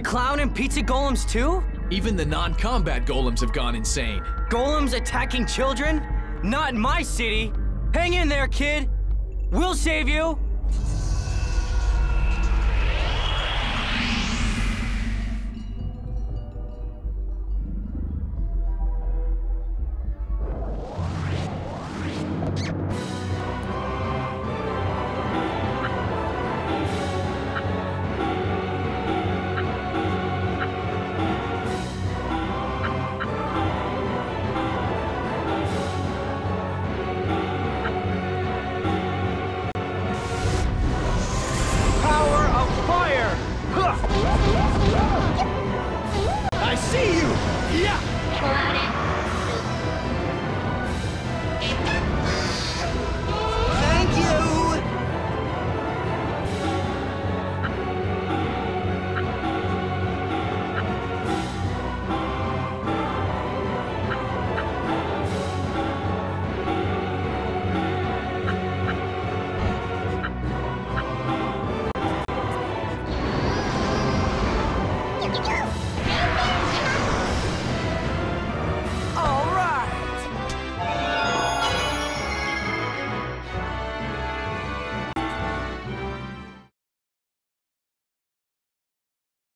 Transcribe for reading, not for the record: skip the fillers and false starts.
clown and pizza golems too? Even the non-combat golems have gone insane. Golems attacking children? Not in my city! Hang in there, kid! We'll save you!